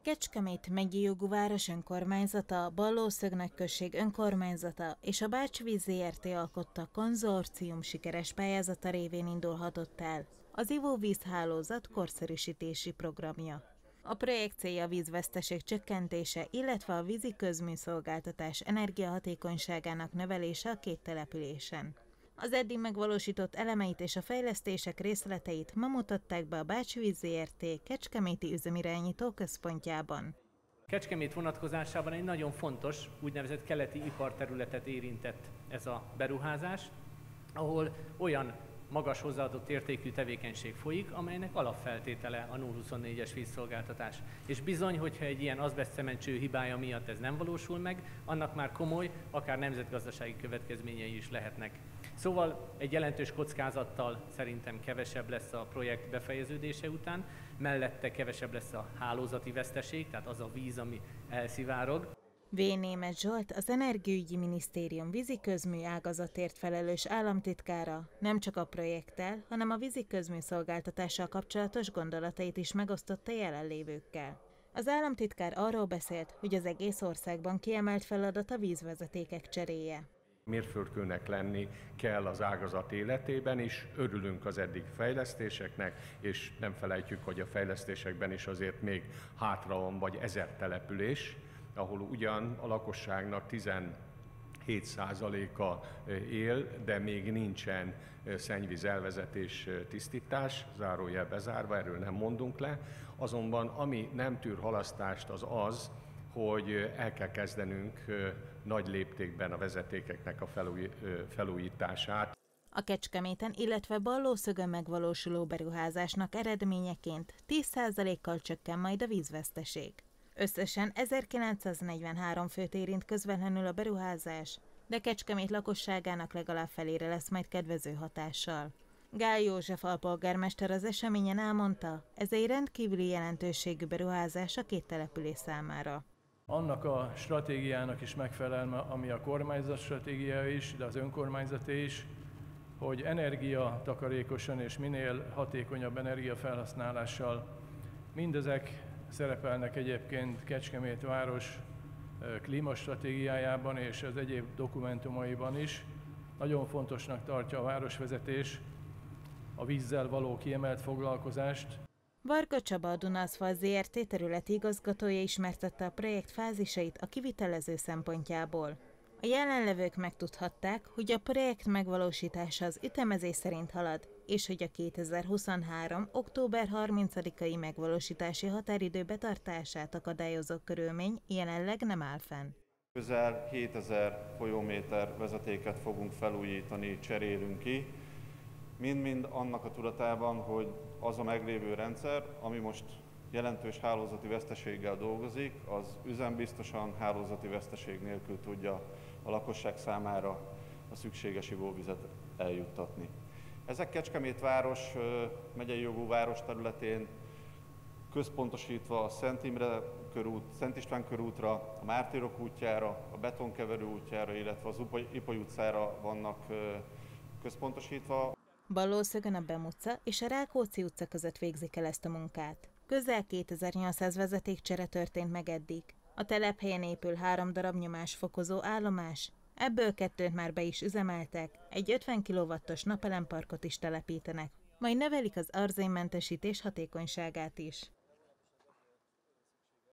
Kecskemét megyei jogú város önkormányzata, Ballószög nagyközség önkormányzata és a Bács-Víz Zrt. Alkotta konzorcium sikeres pályázata révén indulhatott el az ivóvízhálózat korszerűsítési programja. A projekt célja a vízveszteség csökkentése, illetve a vízi közműszolgáltatás energiahatékonyságának növelése a két településen. Az eddig megvalósított elemeit és a fejlesztések részleteit ma mutatták be a Bács-Víz Zrt. Kecskeméti üzemirányító központjában. Kecskemét vonatkozásában egy nagyon fontos, úgynevezett keleti iparterületet érintett ez a beruházás, ahol olyan magas hozzáadott értékű tevékenység folyik, amelynek alapfeltétele a 024-es vízszolgáltatás. És bizony, hogyha egy ilyen azbesztcementcső hibája miatt ez nem valósul meg, annak már komoly, akár nemzetgazdasági következményei is lehetnek. Szóval egy jelentős kockázattal szerintem kevesebb lesz a projekt befejeződése után, mellette kevesebb lesz a hálózati veszteség, tehát az a víz, ami elszivárog. V. Németh Zsolt, az Energiaügyi Minisztérium vízi közmű ágazatért felelős államtitkára nem csak a projekttel, hanem a vízi közmű szolgáltatással kapcsolatos gondolatait is megosztotta jelenlévőkkel. Az államtitkár arról beszélt, hogy az egész országban kiemelt feladat a vízvezetékek cseréje. Mérföldkőnek lenni kell az ágazat életében is, örülünk az eddig fejlesztéseknek, és nem felejtjük, hogy a fejlesztésekben is azért még hátra van vagy 1000 település, ahol ugyan a lakosságnak 17%-a él, de még nincsen szennyvíz elvezetés, tisztítás, zárójel bezárva, erről nem mondunk le. Azonban ami nem tűr halasztást, az, hogy el kell kezdenünk nagy léptékben a vezetékeknek a felújítását. A Kecskeméten, illetve Ballószögön megvalósuló beruházásnak eredményeként 10%-kal csökken majd a vízveszteség. Összesen 1943 főt érint közvetlenül a beruházás, de Kecskemét lakosságának legalább felére lesz majd kedvező hatással. Gál József alpolgármester az eseményen elmondta, ez egy rendkívüli jelentőségű beruházás a két település számára. Annak a stratégiának is megfelel, ami a kormányzat stratégiája is, de az önkormányzaté is, hogy energiatakarékosan és minél hatékonyabb energiafelhasználással mindezek szerepelnek egyébként Kecskemét város klímastratégiájában és az egyéb dokumentumaiban is. Nagyon fontosnak tartja a városvezetés a vízzel való kiemelt foglalkozást. Varga Csaba, a Dunaszfalt Zrt. Területi igazgatója ismertette a projekt fázisait a kivitelező szempontjából. A jelenlevők megtudhatták, hogy a projekt megvalósítása az ütemezés szerint halad, és hogy a 2023. október 30-ai megvalósítási határidő betartását akadályozó körülmény jelenleg nem áll fenn. Közel 7000 folyóméter vezetéket fogunk felújítani, cserélünk ki, mind-mind annak a tudatában, hogy az a meglévő rendszer, ami most jelentős hálózati veszteséggel dolgozik, az üzembiztosan hálózati veszteség nélkül tudja a lakosság számára a szükséges ivóvizet eljuttatni. Ezek Kecskemét város, megyei jogú város területén központosítva a Szent Imre körút, Szent István körútra, a Mártírok útjára, a Betonkeverő útjára, illetve az Ipoly utcára vannak központosítva. Ballószögön a Bem utca és a Rákóczi utca között végzik el ezt a munkát. Közel 2800 vezetékcsere történt meg eddig. A telephelyen épül 3 darab nyomásfokozó állomás, ebből 2-t már be is üzemeltek, egy 50 kW-os napelemparkot is telepítenek, majd növelik az arzénmentesítés hatékonyságát is.